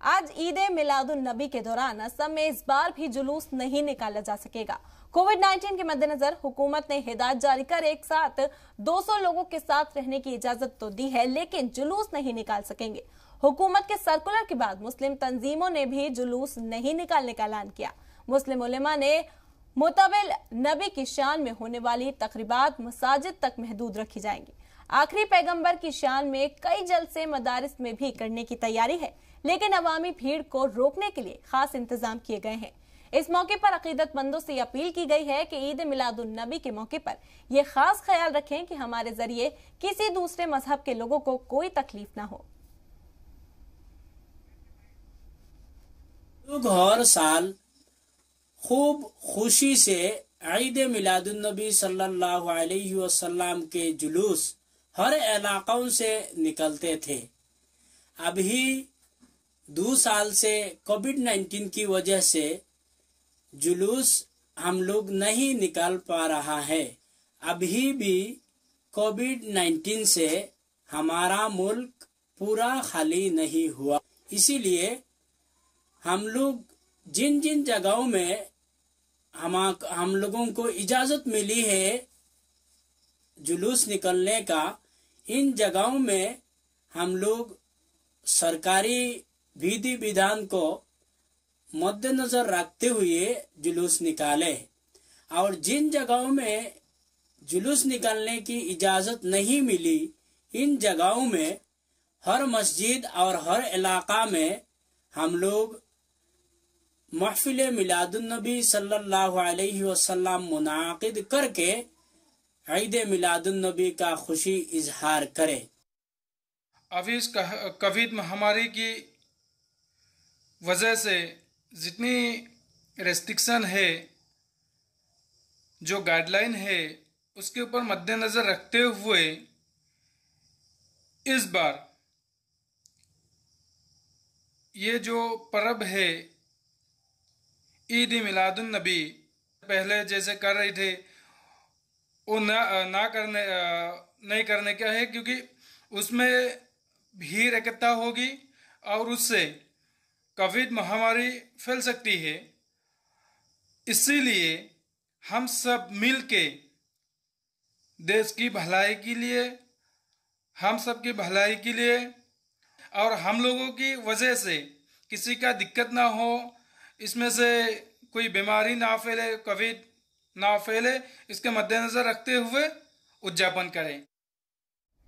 आज ईद ए मिलादुन नबी के दौरान असम में इस बार भी जुलूस नहीं निकाला जा सकेगा। कोविड-19 के मद्देनजर हुकूमत ने हिदायत जारी कर एक साथ 200 लोगों के साथ रहने की इजाजत तो दी है, लेकिन जुलूस नहीं निकाल सकेंगे। हुकूमत के सर्कुलर के बाद मुस्लिम तंजीमों ने भी जुलूस नहीं निकालने का ऐलान किया। मुस्लिम उलेमा ने मुतविल नबी की शान में होने वाली तकरीबात मसाजिद तक महदूद रखी जाएंगी। आखिरी पैगंबर की शान में कई जलसे मदारिस में भी करने की तैयारी है, लेकिन अवामी भीड़ को रोकने के लिए खास इंतजाम किए गए हैं। इस मौके पर अकीदतमंदों से अपील की गई है कि ईद मिलादुन नबी के मौके पर ये खास ख्याल रखें कि हमारे जरिए किसी दूसरे मजहब के लोगों को कोई तकलीफ ना हो। लोग हर साल खूब खुशी से ईद मिलादुन नबी सल्लल्लाहु अलैहि वसल्लम के जुलूस हर इलाकों से निकलते थे। अभी 2 साल से कोविड-19 की वजह से जुलूस हम लोग नहीं निकाल पा रहा है। अभी भी कोविड-19 से हमारा मुल्क पूरा खाली नहीं हुआ, इसीलिए हम लोग जिन जिन जगहों में हम लोगों को इजाजत मिली है जुलूस निकलने का, इन जगहों में हम लोग सरकारी विधि विधान को मद्देनजर रखते हुए जुलूस निकाले, और जिन जगहों में जुलूस निकालने की इजाजत नहीं मिली, इन जगहों में हर मस्जिद और हर इलाका में हम लोग महफिल मिलादुन नबी सल्लल्लाहु अलैहि वसल्लम मुनाकिद करके ईद मिलादुन नबी का खुशी इजहार करें। अभी इस कोविड महामारी की वजह से जितनी रेस्ट्रिक्शन है, जो गाइडलाइन है, उसके ऊपर मद्देनजर रखते हुए इस बार ये जो पर्व है ईद मिलादुन नबी पहले जैसे कर रहे थे वो नहीं करने का है, क्योंकि उसमें भीड़ इकट्ठा होगी और उससे कोविड महामारी फैल सकती है। इसीलिए हम सब मिलके देश की भलाई के लिए, हम सब की भलाई के लिए और हम लोगों की वजह से किसी का दिक्कत ना हो, इसमें से कोई बीमारी ना फैले, कोविड ना फैले, इसके मद्देनजर रखते हुए उद्यापन करें।